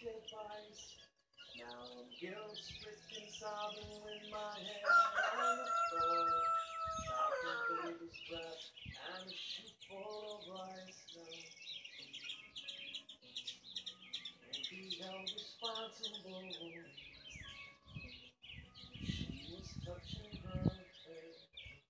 advice. Now I'm guilt-stricken, sobbing with my head on the floor. Chocolate baby's breath and a shoe full of rice now. Can't be held responsible. She was touching her face.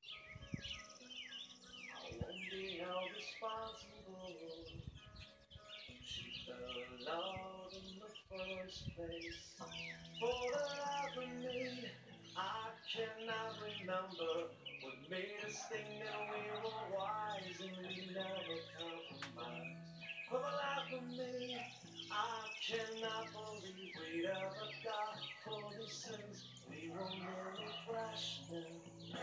I won't be held responsible. She fell in love in the first place. For the life of me, I cannot remember what made us think that we were wise and we never compromised. For the life of me, I cannot believe we'd ever got for these sins. We were merely freshmen.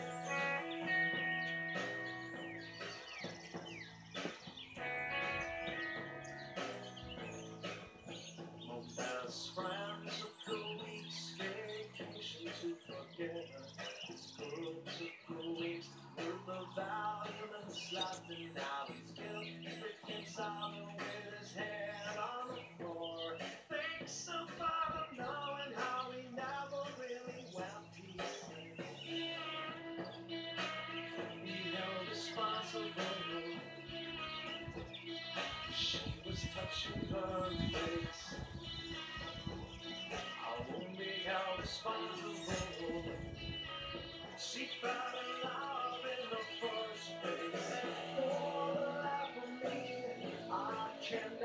My best friend took a week's vacation to forget her. His good took a week's worth of arguments left, and now he's guilt-stricken, sobbing with his head on the floor. Thinks about him knowing how he never really wept. He said he held responsible. She was touching her face. I won't be held responsible. She fell in love in the first place. For the life of me, I can't